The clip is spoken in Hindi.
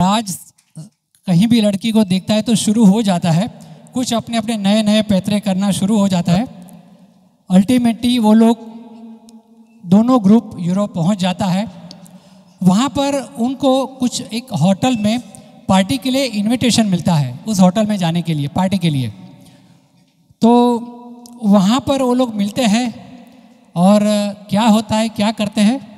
राज कहीं भी लड़की को देखता है तो शुरू हो जाता है, कुछ अपने अपने नए नए पैतरे करना शुरू हो जाता है। अल्टीमेटली वो लोग दोनों ग्रुप यूरोप पहुंच जाता है। वहाँ पर उनको कुछ एक होटल में पार्टी के लिए इनविटेशन मिलता है, उस होटल में जाने के लिए, पार्टी के लिए। तो वहाँ पर वो लोग मिलते हैं और क्या होता है, क्या करते हैं,